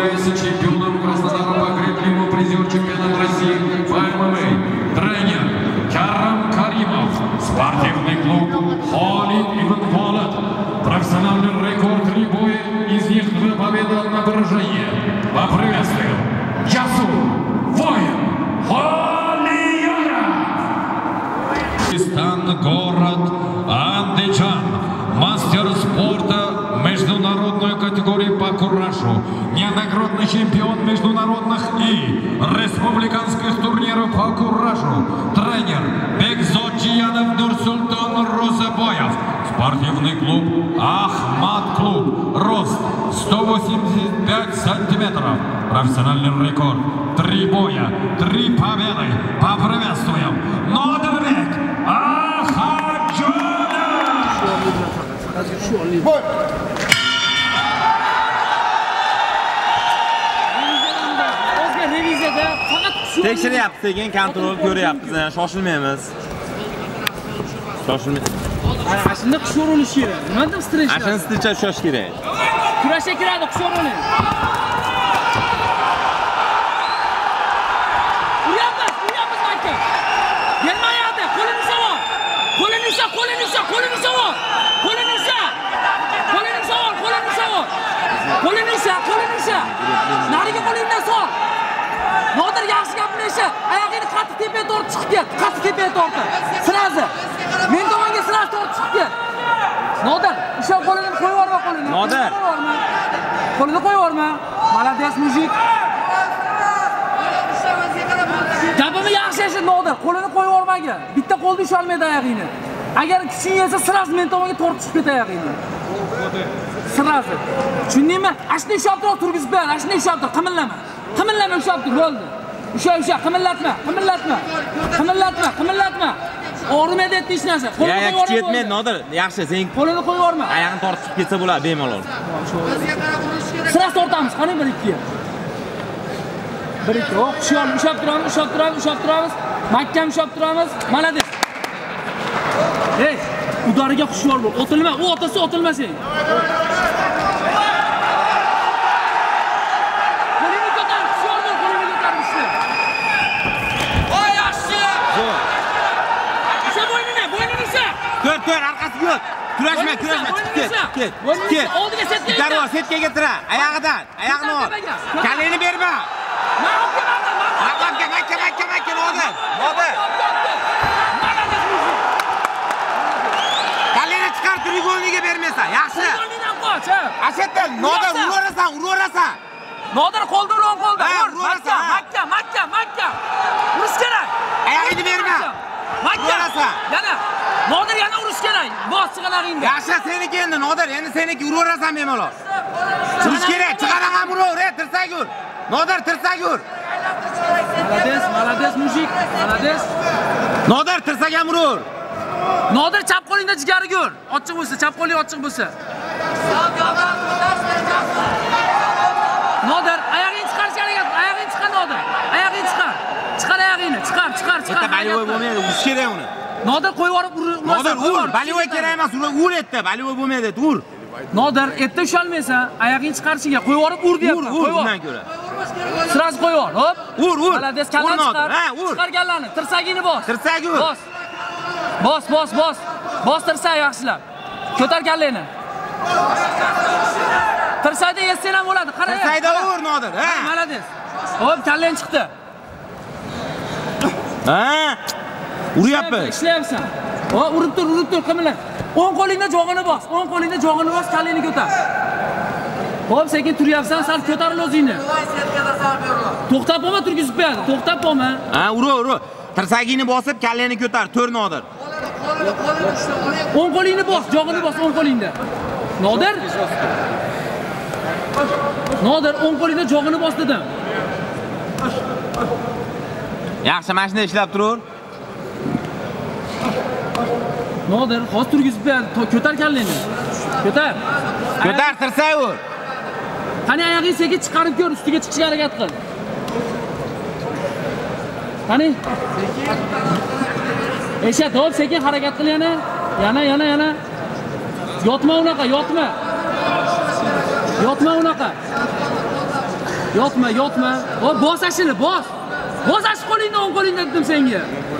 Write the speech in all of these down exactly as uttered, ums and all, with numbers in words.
является чемпионом Краснодара по греблему, призер чемпионата России по эм эм а. Тренер Карам Каримов. Спортивный клуб Халид Ибн Полат. Профессиональный рекорд три боя, из них две победы, одна поражение. Поприветствую. Ясур Воин Халияров. Стан город Андижан. Мастер спорта международной категории по куражу. Неоднократный чемпион международных и республиканских турниров по куражу. Тренер Бекзоджиянов Нурсултан Розебоев. Спортивный клуб Ахмат Клуб. Рост сто восемьдесят пять сантиметров. Профессиональный рекорд. Три боя, три победы. Поприветствуем Нодербек Ахаджонов. Tekshiryapmiz, sekin kontrol ko'ryapmiz. Shoshilmaymiz. Shoshilmaymiz. Ana shunda qushor o'lish kerak. Nima deb stress? Ana shuni stilcha ushlash kerak. Kurashga kiradi qushor o'ling. Uryapmiz, uryapmiz makka. Bermayapti. Qo'lini savol. Qo'lini usha, qo'lini usha, qo'lini savol. Qo'lini usha. Qo'lini savol, qo'lini savol. Qo'lini usha, qo'lini usha. Nariga qo'lingdan sol. Nodir yaxshi gapirishni, oyog'ini qattiq tepaga tortib chiqib ket. Qattiq tepaga tortib. Sirazi. Men tomonga sirazi tortib chiqib ket. Nodir, usha qo'lini qo'yib yuborma qo'lini. Nodir. Qo'lini qo'yib yuborma. Malades mujik. Gapimni yaxshi eshit Nodir, qo'lini qo'yib yubormagin. Bitta qo'lda usha olmaydi oyog'ini. Agar kuching yetsa sirazi men tomonga tortib chiqib ket oyog'ini. Sirazi. Tushundingmi? Ashni ushlab tur, turgizib ber. Ashni ushlab tur, qimillama. Qimillama ushlab tur, bo'ldi. Usha, usha, qimillatma, qimillatma. Qimillatma, qimillatma. Og'rimaydi aytdi hech narsa. Ya, ya, kuch yetmaydi, Nodir. Yaxshi, sen qo'lini qo'yib yuborma. Oyog'ini tortib ketsa bo'ladi, bemalol. Sira tortamiz, qani bir ikki. bir ikki. Hop, ushlab, ushlab turamiz, ushlab turamiz, ushlab turamiz. Mahkam ushlab turamiz. Malades. Hey, udariga xushyor bo'l. Otilma, u otasi otilmasang. Tur, tur, arkasiga yo'q. Kurashma, kurashma, ket, ket. Ket. Oldiga setga. Darvo, setga tira, oyog'idan, oyog'ini ol. Kalini berma. Makka, makka, makka, makka, makka, Nodir. Nodir. Kalini chiqar, trigoniga bermaysan. Yaxshi. Trigonidan qoch, ha. Ashatdan Nodir uraverasan, uraverasan. Nodir qo'lda uron qo'lda. Makka, makka, makka, makka. Urish kerak. Oyog'ini berma. Makka. Yana. Nodir yana urish kerak. Bos chiqalag'ingda. Yaxshi seniki endi Nodir, endi seniki uraverasan bemalol. Urish kerak, chiqaran ham uraver, tirsak ur. Nodir tirsak ur. Malades, malades mujik. Malades. Nodir tirsak ham uraver. Nodir chap qo'lingda jigariga ur. Ochiq bo'lsa, chap qo'ling ochiq bo'lsa. Nodir, oyog'ingni chiqarish kerak. Oyog'ingni chiqar Nodir. Oyog'ingni chiqar. Chiqar oyog'ingni, chiqar, chiqar, chiqar. Bitta balivoy bo'lmaydi, urish kerak uni. Nodir qo'yib yuborib ur. Nodir ur, balivoy kerak emas, ur etdi, balivoy bo'lmaydi, ur. Nodir, erta ushalmaysan, oyog'ingni chiqarishiga qo'yib yuborib ur deyapman. Ur, ur bundan ko'ra. Sirasi qo'yib yubor, hop. Ur, ur. Malades, kallan chiqar. Ha, ur. Chiqar kallani, tirsagini bos. Tirsagi ur. Bos. Bos, bos, bos. Bos tirsak yaxshilab. Ko'tar kallani. Tirsakda yetsan ham bo'ladi, qara. Tirsakda ur Nodir, ha. Malades. Hop, kallan chiqdi. Ha? Uryapmiz. Ishlayapsan. Hop, urib tur, urib tur, qimilla. o'ng qo'lingda jog'ini bos, o'ng qo'lingda jog'ini bos, kallini ko'tar. Hop, sekin turyapsan, sal ko'taril o'zingni. To'xtab bo'lma, turgizib qo'yadi. To'xtab bo'lma. Ha, ura, ura. Tirsagini bosib, kallini ko'tar, to'r Nodir. o'ng qo'lingni bos, jog'ini bos, o'ng qo'lingda. Nodir? Nodir, o'ng qo'lingda jog'ini bos dedim. Yaxshi, mashina ishlab turur. Nodir, hozir turgizib qo'yadi. Ko'tar kallini. Ko'tar. Ko'tar, tirsak ur. Qani oyog'ingni sekin chiqarib ko'r, ustiga chiqishga harakat qil. Qani? Eshat, hop, sekin harakat qil yana. Yana, yana, yana. Yotma unaqa, yotma. Yotma unaqa. Yotma, yotma. O bos ashini, bos. Bos ash qo'lingni, o'ng qo'lingni dedim senga.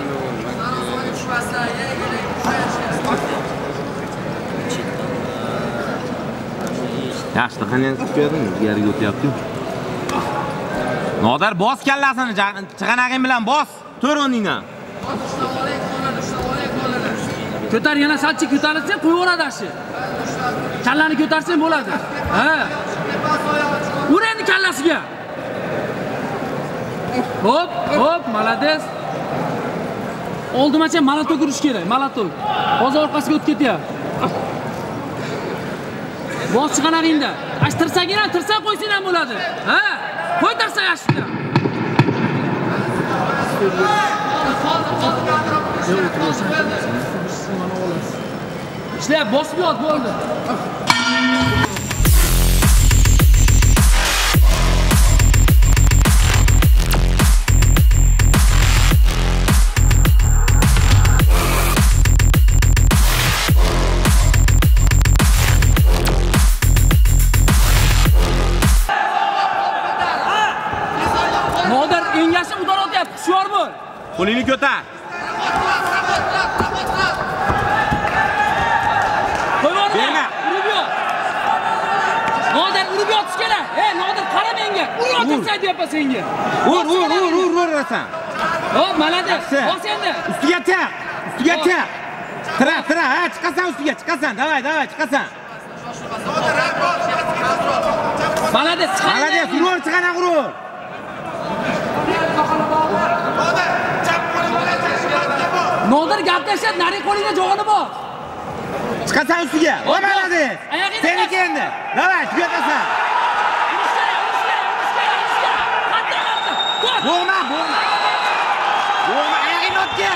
Yaxshi, qani ko'rding, yerga o'tyapti. Nodar bos kallasini, chig'anag'ing bilan bos. Tur o'rningdan. Ko'tar, yana salchi ko'tarsang qo'yaveradi ashi. Kallani ko'tarsang bo'ladi. Ha. Ur endi kallasiga. Hop, hop, malades. Oldimacha malatok urish kerak, malatok. Hozir orqasiga o'tib ketyapti. Bos chiqanag'ingda. Ash tirsagina, tirsak qo'ysang ham bo'ladi. Ha? Qo'y tirsak ashda. İşte bosib yot bo'ldi. Nodir engashib udar otyapti, hushyor bo'l. Qo'lingni ko'tar. Berma. Urib yot. Nodir urib yotish kerak. Ey, Nodir qara menga. Ur yotirsay deyapman senga. Ur, ur, ur, ur, urasan. Hop, malades. Bos endi. Ustiga chiq. Ustiga chiq. Tira, tira, ha, chiqasan ustiga, chiqasan. Davay, davay, chiqasan. Malades, chiqasan. Malades, ur, chiqana ur. Nodir gap tashlab, nari qo'lingga jog'ini bos. Chiqasan ustiga. O malades. Seniki endi. Davay, chiqasan. Bo'g'ma, bo'g'ma. Bo'g'ma, oyog'ingni otga.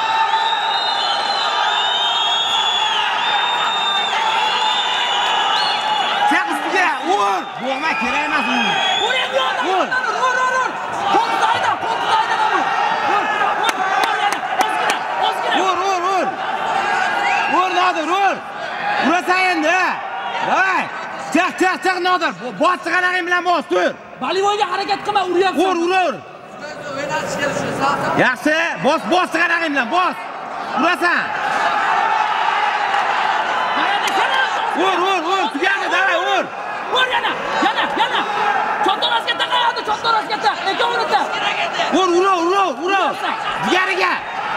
Chiq ustiga, ur. Bo'g'ma kerak emas uni. Ur endi yo'ldan. Ur, ur, ur. Qo'ltayda, qo'ltayda ur. Ur, ur, ur yana. Ozgina, ozgina. Ur, ur, ur. Ur, Nodir, ur. Urasan endi. Davay. Chiq, chiq, chiq Nodir. Bos chiqanag'ing bilan bos, tur. Balivoyga harakat qilma, uryapsan. Ur, ur, ur. Yaxshi, bos, bos chiqanag'ing bilan bos. Urasan. Ur, ur, ur, tugadi, davay, ur. Ur yana, yana, yana. Chottorasga taqayadi, chottorasga taq. Ikkovini taq. Ur, ur, ur, ur. Digariga.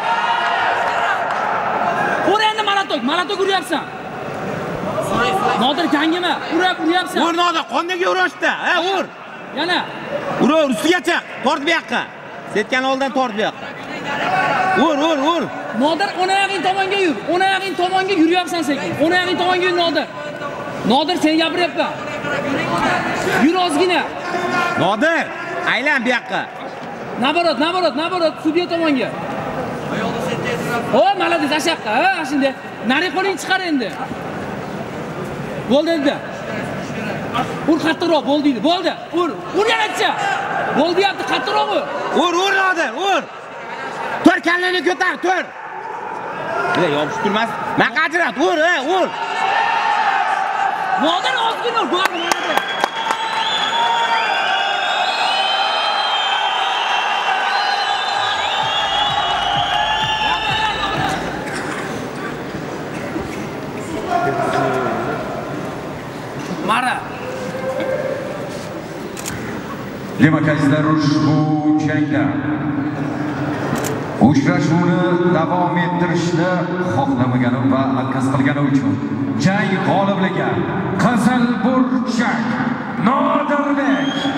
Ur endi malatok, malatok uryapsan. Nodir gangima, urab uryapsan. Ur Nodir, qondaga urishdi. Ha, ur. Yana. Ur, ur, ustiga chiq. Tort bu yoqqa. Setgan oldan tort bu yoqqa. Ur, ur, ur. Nodir, o'ng oyog'ing tomonga yur. O'ng oyog'ing tomonga yuryapsan sekin. O'ng oyog'ing tomonga yur Nodir. Nodir, sen gapiryapsan. Yur ozgina. Nodir, aylan bu yoqqa. Naborot, naborot, naborot, sudya tomonga. O, malades, ashaqqa, ha, shunday. Nari qo'lingni chiqar endi. Bo'ldi endi. Ur qattiqroq, bo'ldi deydi. Bo'ldi. Ur, ur yanacha. Bo'ldi yapti, qattiqroq ur. Ur, ur Nodir, ur. Tur, kallani ko'tar, tur. Bunday yopishib turmas. Men qajirat, ur, ha, ur. Nodir ozgina ur, bo'ldi, malades. Mara. Demak, azizlar, ushbu jangda uchrashuvni davom ettirishni xohlamagan va arkaz qilgani uchun jang g'olibligi Qizil Burchak Nodirbek